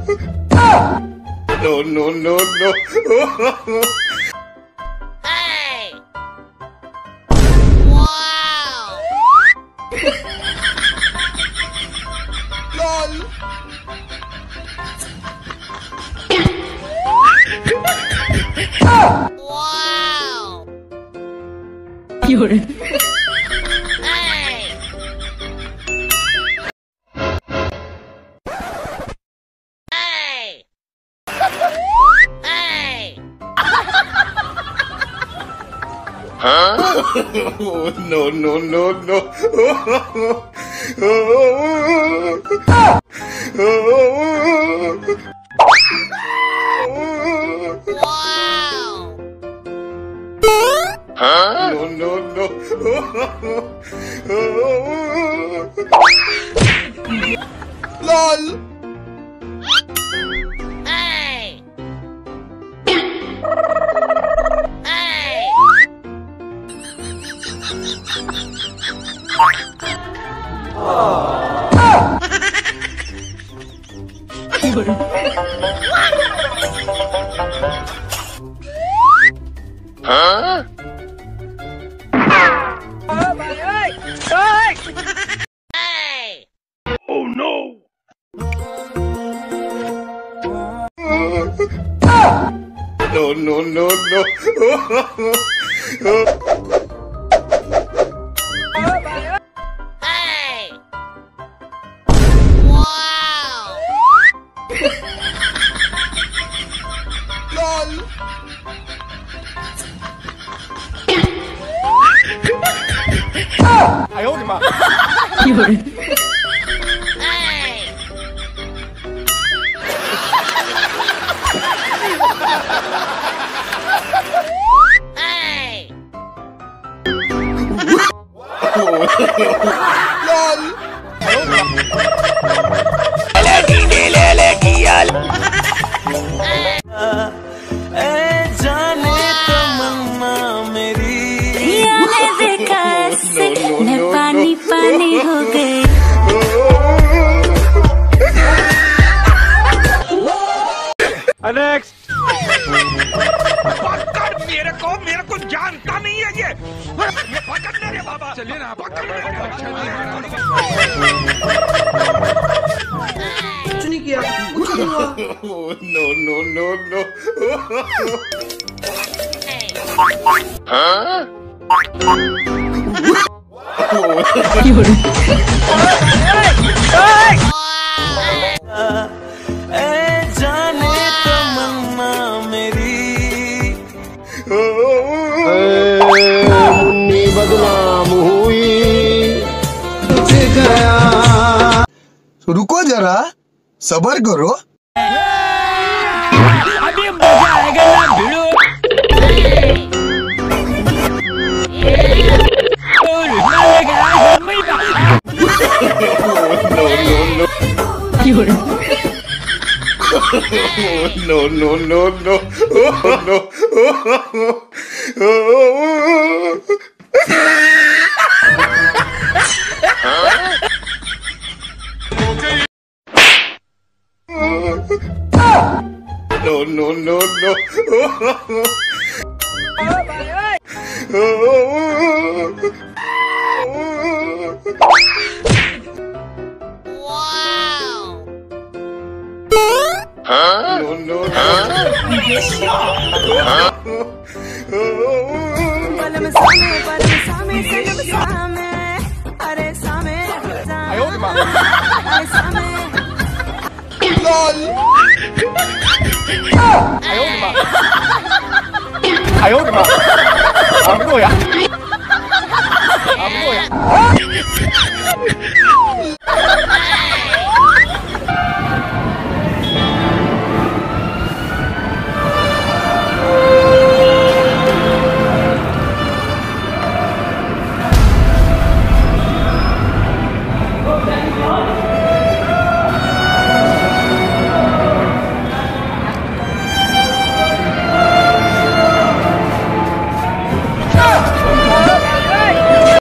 No, no, no, no. Hey! Wow! LOL. Wow! 有人。 Hey! Hey! Hey! Huh? No, no, no, no. Wow! Huh? No, no, no. LOL. Hey! Hey! 有人。 Huh? Hey! Oh no! No, no, no, no. Hey! Wow! LOL. 哎呦我的妈！ 有人。 Hey! Hey! LOL. मैं पानी पानी हो गई। Next. पकड़ मेरे को जानता नहीं है ये पकड़ने रे बाबा चलिए ना पकड़ने रे कुछ नहीं किया कुछ नहीं हुआ No, no, no, no. Huh? 有人。 Munni बदनाम हुई गया। रुको जरा सबर करो। अभी मजा आएगा ना भिड़ो 有人。 No, no, no, no. No. No, no, no, no. Wow! Huh? No, no, no. LOL. 哎呦我的妈！打不过呀！打不过呀！